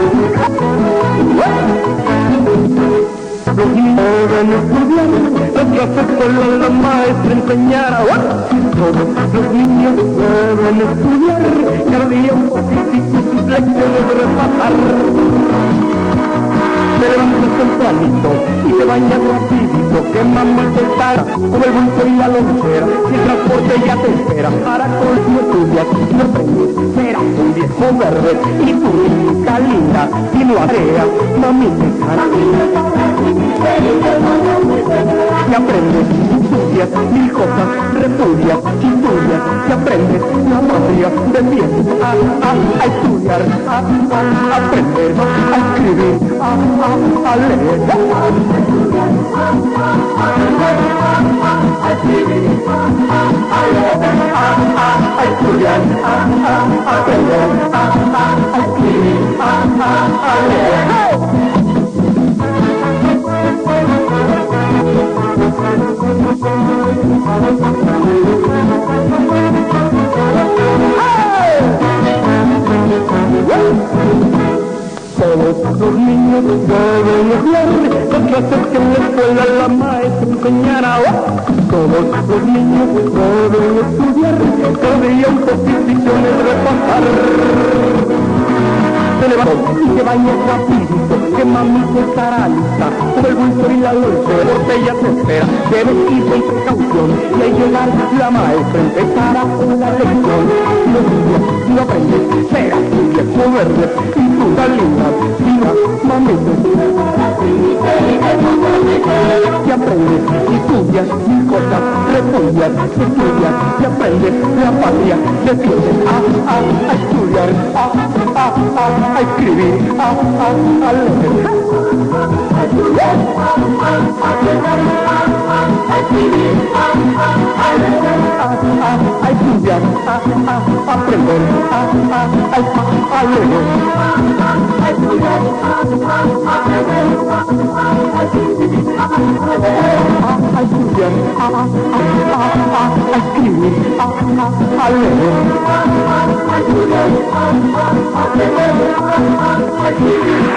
Los niños deben estudiar, las clases solo la maestra enseñará. Todos los niños deben estudiar, cada día un poquitito sus lecciones repasar. Se levanta tempranito y se baña rapidito, que mamá te estará con el bulto y la lonchera, y el transporte ya te espera. Para con tu estudias, no aprendes, serás un viejo verde, y tu hija linda, y no tarea, mami te estará. Y aprendes, estudias mil cosas, repudias, estudias, y aprendes la patria, defiendes a estudiar, a aprender, a escribir, a leer. A estudiar, a aprender, a escribir, a leer. Todos los niños deben estudiar, las clases que en la escuela la maestra enseñará. Todos los niños deben estudiar, cada día un poquitito en el repasar. Se levanta y se baña rapidito, que mami te estará lista, con el bulto y la lonchera, porque ella te espera. Debes ir con precaución, y al llegar la maestra empezará con la lección. Si no estudias, si no aprendes, serás un viejo verde, y tú tan linda, mira, mami te espera. Si aprendes, estudias mil cosas, repudias, estudias, y aprendes la patria, defiendes a estudiar, a escribir, a leer. A estudiar, a aprender, a leer. A estudiar, a escribir, a leer.